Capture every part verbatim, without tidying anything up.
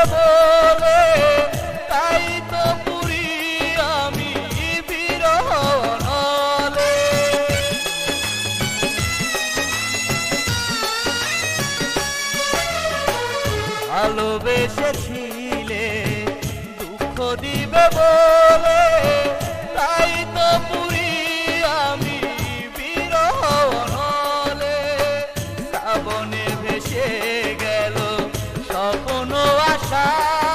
বলে তাই তো পুরি আমি বিরহ নলে। ভালোবেসেছিলে দুঃখ দিবে বলে তাই তো পুরি আমি বিরহ নলে। শ্রাবণে ভেসে গেল স্বপ্ন আশা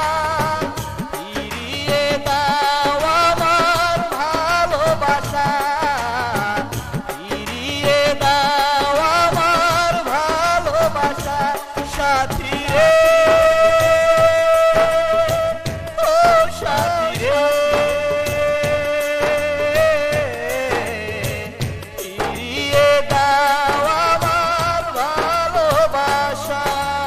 ফিরিয়ে দাও আমার ভালোবাসা, ফিরিয়ে দাও আমার ভালোবাসা সাথী রে, ও সাথী রে, ফিরিয়ে দাও আমার ভালোবাসা।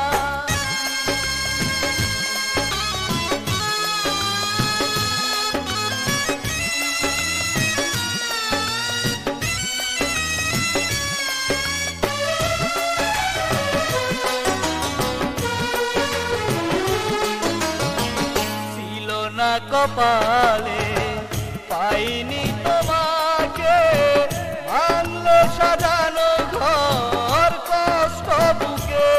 কপালে পাইনি তোমাকে ভাঙলো সাজানো ঘর কষ্ট বুকে।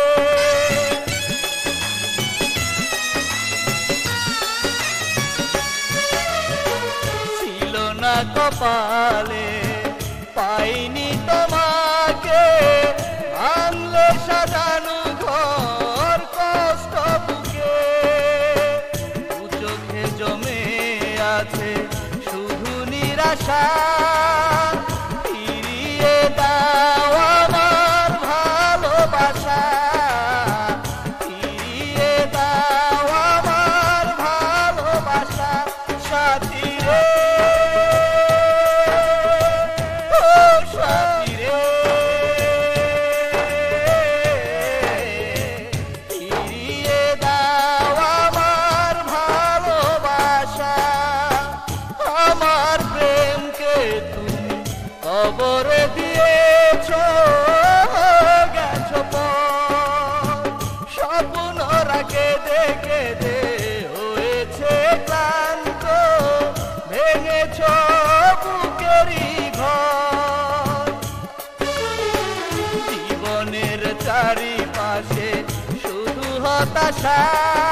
ছিল না কপালে পাইনি তোমাকে ভাঙলো সাজানো ঘর কষ্ট বুকে। জমে আছে শুধু নিরাশা ফিরিয়ে দাও আমার ভালোবাসা, ফিরিয়ে দাও আমার ভালোবাসা সাথী রে, ও সাথী রে, ফিরিয়ে দাও আমার ভালোবাসা। আমার প্রেমকে তুমি কবরে দিয়েছো, গেছো পর স্বপ্ন রাখে দেখে দে হয়েছে ক্লান্ত, ভেঙেছ বুকেরই ঘর। জীবনের চারিপাশে শুধু হতাশা